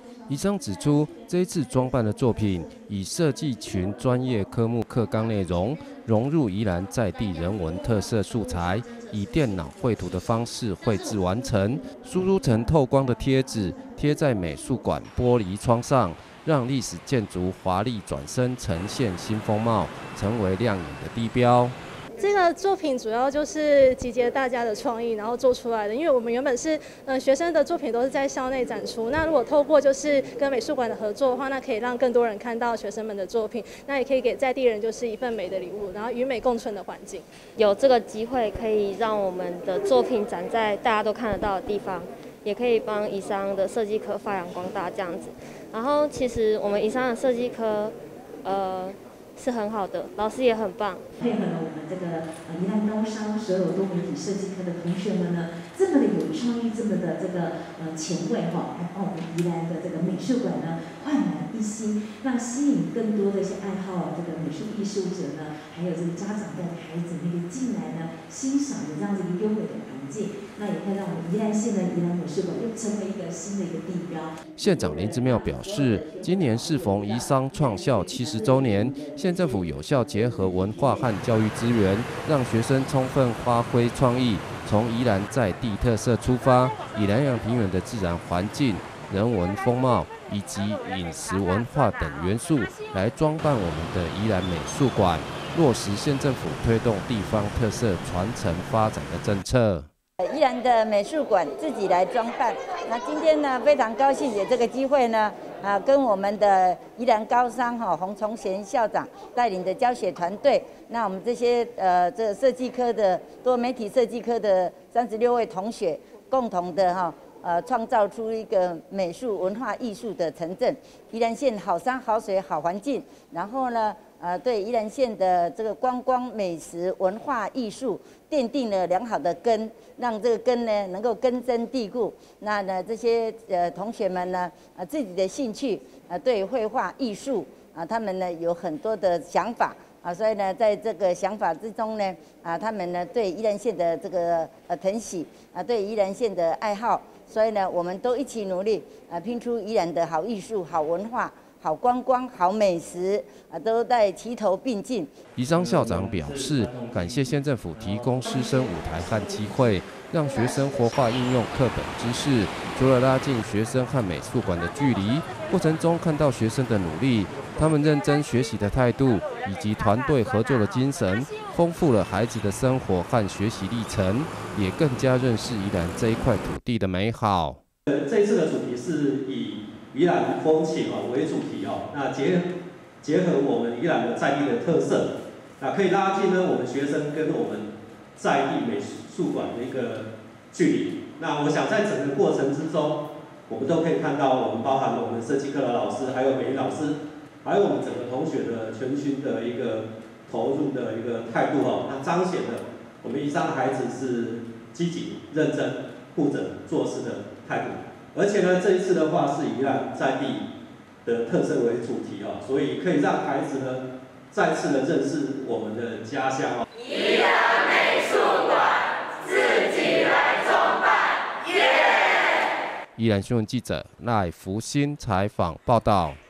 宜商指出，这一次装扮的作品以设计群专业科目课纲内容，融入宜兰在地人文特色素材，以电脑绘图的方式绘制完成，输入成透光的贴纸，贴在美术馆玻璃窗上，让历史建筑华丽转身，呈现新风貌，成为亮眼的地标。 这个作品主要就是集结大家的创意，然后做出来的。因为我们原本是学生的作品都是在校内展出，那如果透过就是跟美术馆的合作的话，那可以让更多人看到学生们的作品，那也可以给在地人就是一份美的礼物，然后与美共存的环境。 有这个机会可以让我们的作品展在大家都看得到的地方，也可以帮宜商的设计科发扬光大这样子。然后其实我们宜商的设计科，是很好的，老师也很棒。 配合了我们这个宜兰高商所有多媒体设计科的同学们呢，这么的有创意，这么的这个前卫哈，还把我们宜兰的这个美术馆呢焕然一新，让吸引更多的一些爱好这个美术艺术者呢，还有这个家长带着孩子那个进来呢欣赏的这样子一个优美的环境，那也会让我们宜兰县的宜兰美术馆又成为一个新的一个地标。 县长林之妙表示，今年适逢宜商创校70周年，县政府有效结合文化和教育资源，让学生充分发挥创意，从宜兰在地特色出发，以南洋平原的自然环境、人文风貌以及饮食文化等元素，来装扮我们的宜兰美术馆，落实县政府推动地方特色传承发展的政策。 宜兰的美术馆自己来装扮。那今天呢，非常高兴有这个机会呢，跟我们的宜兰高商洪崇贤校长带领的教学团队，那我们这些这设计科的多媒体设计科的36位同学，共同的创造出一个美术文化艺术的城镇。宜兰县好山好水好环境，然后呢，对宜兰县的这个观光美食文化艺术奠定了良好的根，让这个根呢能够根深蒂固。那呢，这些同学们呢，自己的兴趣对绘画艺术他们呢有很多的想法所以呢，在这个想法之中呢，他们呢对宜兰县的这个疼惜对宜兰县的爱好，所以呢，我们都一起努力拼出宜兰的好艺术、好文化、好观光、好美食都在齐头并进。 宜商校长表示，感谢县政府提供师生舞台和机会，让学生活化应用课本知识。除了拉近学生和美术馆的距离，过程中看到学生的努力，他们认真学习的态度，以及团队合作的精神，丰富了孩子的生活和学习历程，也更加认识宜兰这一块土地的美好。 这一次的主题是以宜兰风情为主题那结合我们宜兰的在地的特色，那可以拉近呢我们学生跟我们在地美术馆的一个距离。那我想在整个过程之中，我们都可以看到，我们包含了我们设计科的老师，还有美育老师，还有我们整个同学的全军的一个投入的一个态度那彰显了我们宜商的孩子是积极、认真、负责做事的态度。而且呢，这一次的话是以宜兰在地的特色为主题所以可以让孩子呢再次的认识我们的家乡宜兰美术馆自己来装扮，耶！ 宜兰新闻记者赖福兴采访报道。